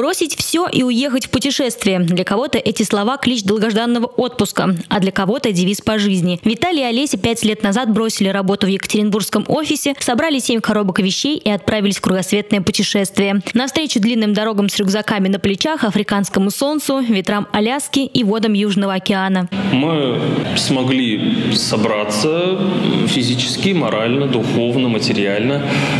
Бросить все и уехать в путешествие. Для кого-то эти слова – клич долгожданного отпуска, а для кого-то – девиз по жизни. Виталий и Олеся 5 лет назад бросили работу в екатеринбургском офисе, собрали 7 коробок вещей и отправились в кругосветное путешествие. Навстречу длинным дорогам с рюкзаками на плечах, африканскому солнцу, ветрам Аляски и водам Южного океана. Мы смогли собраться физически, морально, духовно, материально.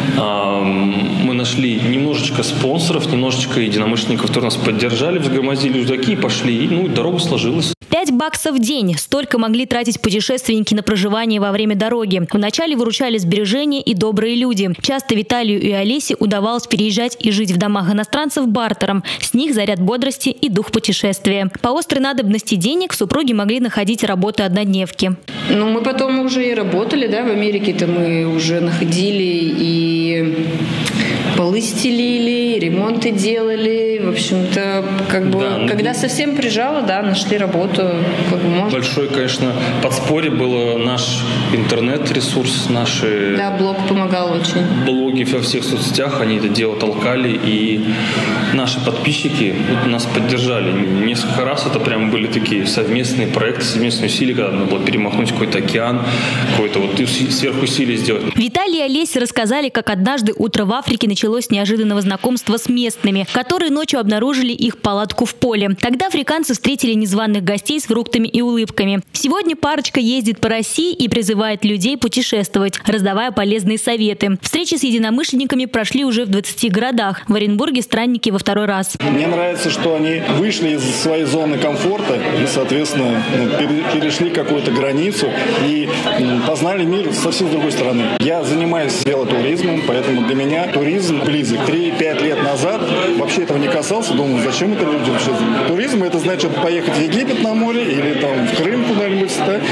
Мы нашли немножечко спонсоров, немножечко единомышленников, которые нас поддержали, взгромоздили рюкзаки и пошли. И дорога сложилась. $5 в день. Столько могли тратить путешественники на проживание во время дороги. Вначале выручали сбережения и добрые люди. Часто Виталию и Олесе удавалось переезжать и жить в домах иностранцев бартером. С них заряд бодрости и дух путешествия. По острой надобности денег супруги могли находить работы-однодневки. Мы потом уже и работали, в Америке-то мы уже находили и полы стелили, ремонты делали. В общем-то, когда совсем прижало, нашли работу, можно. Большое, конечно, подспорье было наш интернет-ресурс, наши... Да, блог помогал очень. Блоги во всех соцсетях, они это дело толкали, и наши подписчики нас поддержали. Несколько раз это прям были такие совместные проекты, совместные усилия, когда надо было перемахнуть какой-то океан, какое-то сверхусилие сделать. Виталий и Олеся рассказали, как однажды утро в Африке началось с неожиданного знакомства с местными, которые ночью обнаружили их палатку в поле. Тогда африканцы встретили незваных гостей с фруктами и улыбками. Сегодня парочка ездит по России и призывает людей путешествовать, раздавая полезные советы. Встречи с единомышленниками прошли уже в 20 городах. В Оренбурге странники во 2-й раз. Мне нравится, что они вышли из своей зоны комфорта и, соответственно, перешли какую-то границу и познали мир совсем с другой стороны. Я занимаюсь велотуризмом, поэтому для меня туризм близок. 3-5 лет назад вообще этого не касался. Думал, зачем это людям вообще? Туризм — это значит поехать в Египет на море или там в Крым куда-нибудь,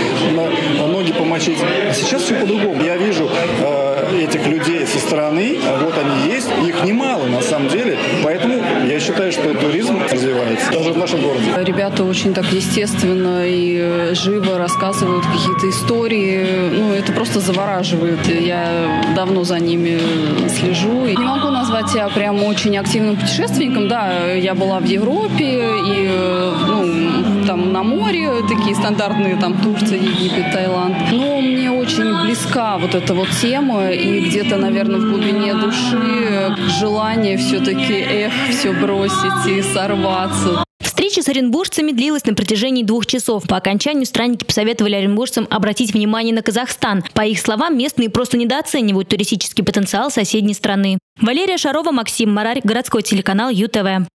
на ноги помочить. А сейчас все по-другому. Я вижу этих людей со стороны, вот они есть, их немало на самом деле, поэтому я считаю, что туризм развивается, даже в нашем городе. Ребята очень так естественно и живо рассказывают какие-то истории, это просто завораживает. Я давно за ними слежу. Не могу назвать себя прям очень активным путешественником, я была в Европе и, там на море, такие стандартные, там Турция, Египет, Таиланд. Но мне очень близка вот эта вот тема, и где-то, наверное, в глубине души желание все-таки, все бросить и сорваться. Встреча с оренбуржцами длилась на протяжении 2 часов. По окончанию странники посоветовали оренбуржцам обратить внимание на Казахстан. По их словам, местные просто недооценивают туристический потенциал соседней страны. Валерия Шарова, Максим Марарь, городской телеканал ЮТВ.